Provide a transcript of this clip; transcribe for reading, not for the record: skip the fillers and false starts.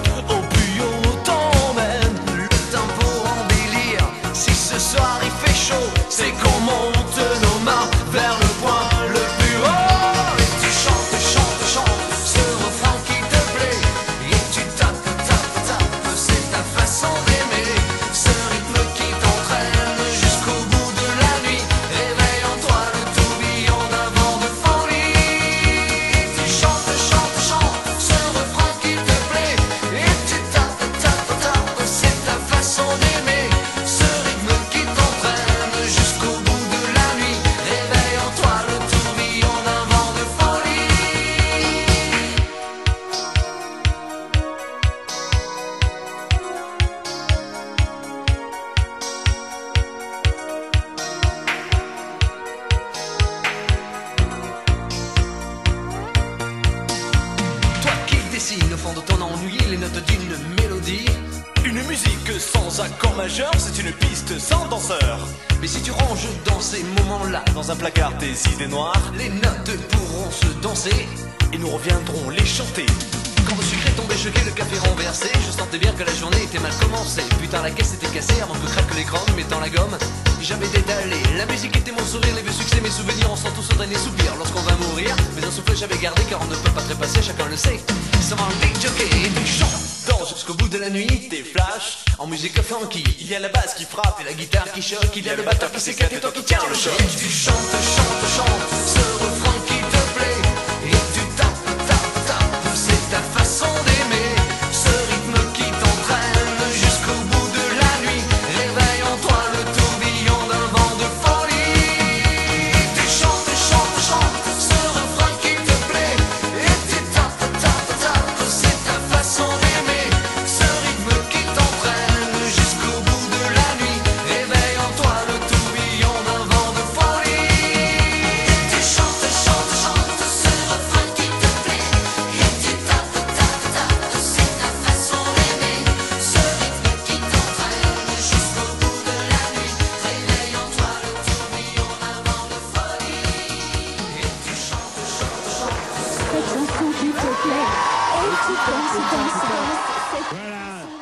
musique au plus haut t'emmène. Le tempo en délire, si ce soir il fait chaud, c'est qu'on monte nos mains vers le point le plus haut. Et tu chantes, chantes, chantes ce refrain qui te plaît. Et tu tapes, tapes, tapes, c'est ta façon d'aimer. Ce rythme qui t'entraîne jusqu'au bout de la nuit. Réveille en toi le tourbillon d'un vent de folie. Tu chantes, chantes, chantes ce refrain qui te plaît. Et tu tapes, tapes, tapes, c'est ta façon d'aimer. Ce rythme qui t'entraîne jusqu'au bout de la nuit. Réveille en toi le tourbillon d'un vent de folie. Toi qui dessines au fond de ton ennui les notes d'une mélodie. Une musique sans accord majeur, c'est une piste sans danseur. Mais si tu ranges dans ces moments-là Dans un placard tes idées noires, les notes pourront se danser. et nous reviendrons les chanter. Quand le sucre est tombé choqué, le café renversé, je sentais bien que la journée était mal commencée. Putain, la caisse était cassée avant que craque l'écran, mettant la gomme. J'avais détalé, la musique était mon sourire, les vieux succès, mes souvenirs, on sent tous au dernier soupir. Lorsqu'on va mourir, mais un souffle j'avais gardé, car on ne peut pas trépasser, chacun le sait. Ça va un jockey et tu chantes, danse jusqu'au bout de la nuit. Des flashs, En musique funky, il y a la basse qui frappe et la guitare qui choque, il y a le batteur qui s'éclate et toi qui tiens le choc. Et tu chantes, chantes, chantes ce refrain qui te plaît. Et tu tapes, tapes, tapes, c'est ta façon d'aimer. Ce rythme qui t'entraîne jusqu'au bout de la nuit. Réveille en toi le tourbillon d'un vent de folie. Tu chantes, chantes, chantes ce refrain qui te plaît. Et tu tapes, tapes, tapes, c'est ta façon d'aimer. Ce rythme qui t'entraîne jusqu'au bout de la nuit. Réveille en toi le tourbillon d'un vent de folie. Tu chantes, chantes, chantes ce refrain qui te plaît. Et tu tapes, tapes, tapes, c'est ta façon d'aimer. Ce rythme qui t'entraîne jusqu'au bout de la nuit. Réveille en toi le tourbillon d'un vent de folie. Et tu chantes, chantes, chantes. Cette chanson qui te plaît et tu danses, danses, danses. Voilà.